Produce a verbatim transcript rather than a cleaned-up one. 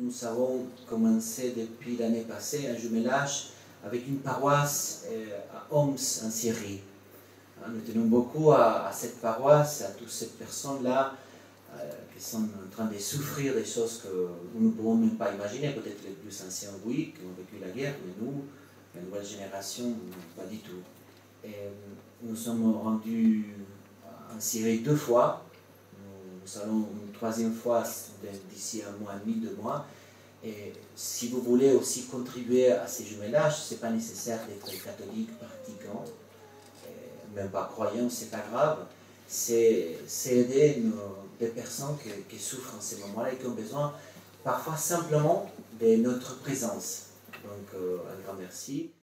nous avons commencé depuis l'année passée un jumelage avec une paroisse à Homs en Syrie. Nous tenons beaucoup à, à cette paroisse, à toutes ces personnes-là euh, qui sont en train de souffrir des choses que nous ne pouvons même pas imaginer. Peut-être les plus anciens, oui, qui ont vécu la guerre, mais nous, la nouvelle génération, pas du tout. Et nous sommes rendus en Syrie deux fois. Nous allons une troisième fois d'ici un mois et demi, deux mois. Et si vous voulez aussi contribuer à ces jumelages, ce n'est pas nécessaire d'être catholique, pratiquant, même pas croyant, c'est pas grave. C'est aider nos, des personnes qui, qui souffrent en ces moments-là et qui ont besoin parfois simplement de notre présence. Donc, euh, un grand merci.